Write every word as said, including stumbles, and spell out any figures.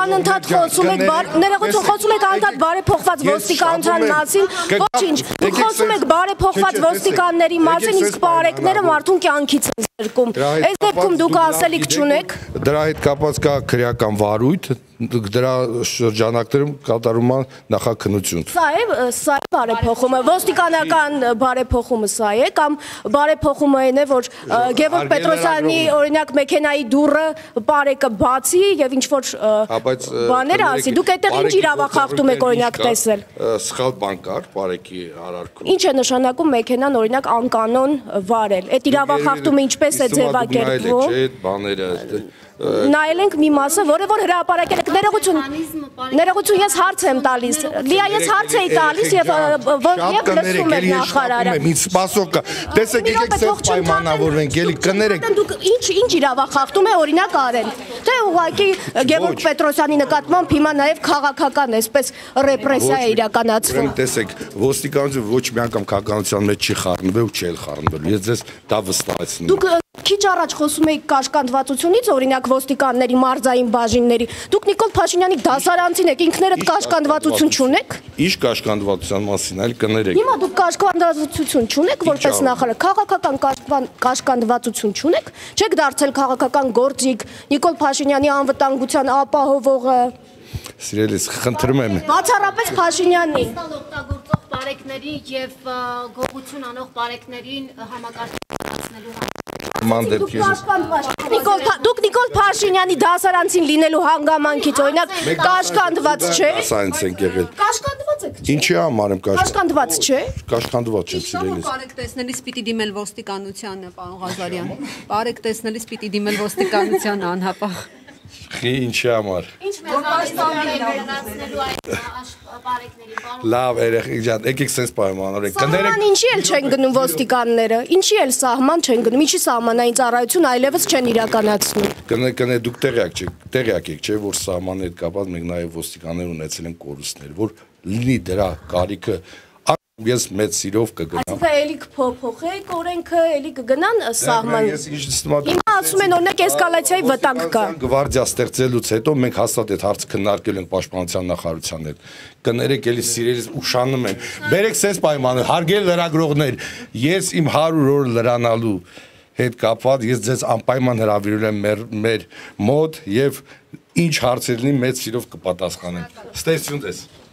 անընդհատ խոսում եք ներողություն խոսում եք անընդհատ բարեփոխված ոստիկանության մասին, ոչինչ, դուք խոսում եք բարեփոխված ոստիկանների մասին, իսկ բարեկները մարդուն կյանքից են զրկում։ Այս դեպքում դուք ասելիք չունեք։ Դրա հետ կապված կա քրեական վարույթ, դրա շրջանակներում կատարում է նախաքննություն։ Սա է, սա է բարեփոխումը, ոստիկանական բարեփոխումը սա է, կամ բարեփոխումը այն է, որ Գևորգ Պետրոսյանի օրինակ մեքենայի դուռը բարեկը բացի եւ ինչ որ բաներ ասի, դուք այդտեղ ինչ իրավախախտում եք օրինակ տեսել։ Սխալ բան կար բարեկի արարքում։ Ինչ է նշանակում մեքենան օրինակ անկանոն վարել։ Այդ իրավախախտումը ինչպես է ձևակերպվում։ Չէ, այդ բաները նայել ենք մի մասը, որը որ հրապարակել եք, ներողություն, ներողություն, ես հարց եմ տալիս, լիա ես հարց էի տալիս և լսում եք նախարարը։ Ինչ սպասող կա, տեսեք եկեք սեզ պայմանավորվենք, ելի կներեք։ Ինչ իրավախախտում է օրինակ արել, թե ուղղակի Գևորգ Պետրոսյանի նկատմամբ հիմա նաև քաղաքական այսպես ռեպրեսիա է իրականացվում։ Տեսեք, ոստիկանությունը ոչ մի անգամ քաղաքականության մեջ չի խառնվել ու չի խառնվել, ես ձեզ դա վստահեցնում եմ։ Քիչ առաջ խոսում էիք կաշկանդվածությունից, օրինակ ոստիկանների մարզային բաժինների։ Դուք Նիկոլ Փաշինյանի դասարանցին եք, ինքներդ կաշկանդվածություն չունեք։ Ինչ կաշկանդվածության մասին, այլ կներեք։ Հիմա դուք կաշկանդվածություն չունեք, որպես նախարար, քաղաքական կաշկանդվածություն չունեք։ Չեք դարձել քաղաքական գործիք, Նիկոլ Փաշինյանի անվտանգության ապահովողը։ Սիրելիս, խնդրում եմ։ Բացառապես Փաշինյանի օգտագործող բարեկների եւ գողություն անող բարեկներին համակարգացնելու Դուք Նիկոլ Փաշինյանի դասարանցին լինելու հանգամանքից օրինակ կաշկանդված չէ։ Կաշկանդված եք չէ։ Ինչի համար եմ կաշկանդված չէ։ Կաշկանդված չեմ սիրելիս։ Բարեք տեսնելիս պիտի դիմել ոստիկանությանը, պարոն Ղազարյան։ Բարեք տեսնելիս պիտի դիմել ոստիկանությանը անհապաղ։ Խի ինչի համար։ Ինչ վերանացնելու այդ բարեկների։ Լավ, երեխեք ջան, եկեք sense պայմանավորենք։ Սահման ինչի էլ չեն գնում ոստիկանները։ Ինչի էլ սահման չեն գնում։ Ինչի սահմանային ծառայություն այլևս չեն իրականացնում։ Կնե կնե դուք տեղյակ չեք, տեղյակ եք, չէ՞, որ սահմանի հետ կապված մենք նաև ոստիկաններ ունեցել ենք կորուստներ, որ լինի դրա կարիքը ես մեծ սիրով կգնամ։ Այսինքն էլի կփոփոխեք օրենքը, էլի կգնան սահման։ Հիմա ասում են օրինակ էսկալացիայի վտանգ կա։ Գվարդիա ստեղծելուց հետո մենք հաստատ այդ հարցը քննարկել ենք պաշտպանության նախարարության հետ։ Կներեք էլի սիրելիս ուշանում են։ Բերեք sense պայմանը, հարգել լրագրողներ, ես իմ հարյուր օր լրանալու հետ կապված ես ձեզ անպայման հրավիրել եմ մեր մեր մոտ եւ ինչ հարցեր լինի մեծ սիրով կպատասխանեմ։ Ստեսություն ձեզ։